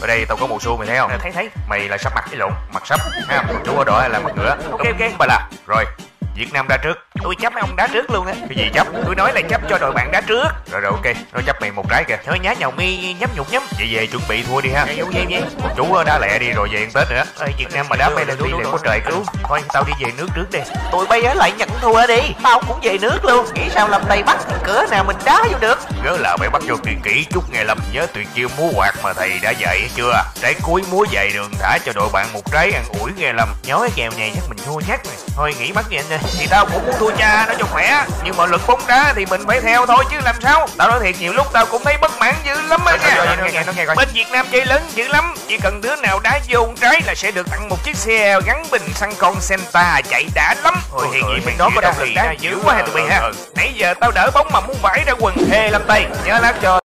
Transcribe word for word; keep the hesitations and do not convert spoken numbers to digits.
Ở đây tao có mù xu mày thấy không? À, thấy thấy. Mày là sắp mặt cái lộn, mặt sắp ha. Chú ở đội là mặt ngựa. Ok ok. Bà là rồi. Việt Nam đá trước. Tôi chấp mấy ông đá trước luôn á. Cái gì chấp? Tôi nói là chấp cho đội bạn đá trước. Rồi rồi ok, nó chấp mày một trái kìa. Thôi nhá nhậu mi nhấp nhục nhắm. Vậy về chuẩn bị thua đi ha. Dạ, về về. Một chú đá lẹ đi rồi về ăn Tết nữa. Ê, Việt Nam mà đá bay là đi đi liền liền có có trời trời cứu. cứu. Thôi tao đi về nước trước đi. Tụi bay á lại nhận thua đi. Tao cũng về nước luôn. Nghĩ sao làm Tây Bắc cửa nào mình đá vô được. Nhớ là phải bắt cho kỳ kỹ chút nghe Lâm. Nhớ tuyệt chiêu múa quạt mà thầy đã dạy chưa? Trái cuối múa dày đường thả cho đội bạn một trái ăn ủi nghe Lâm. Nhớ cái kèo này chắc mình thua nhắc rồi. Thôi nghỉ bắt vậy anh ơi. Thì tao cũng muốn thua cha nó cho khỏe. Nhưng mà luật bóng đá thì mình phải theo thôi chứ làm sao. Tao nói thiệt nhiều lúc tao cũng thấy bất mãn dữ lắm á nha. Bên Việt Nam chơi lớn dữ lắm. Chỉ cần đứa nào đá vô một trái là sẽ được tặng một chiếc xe gắn bình xăng con Senta chạy đã lắm. Thôi hiện vậy mình đó có động lực đá dữ quá hay tụi bay ha. Nãy giờ tao đỡ bóng mà muốn vãi ra quần thê Lâm Tây. Nhớ lát cho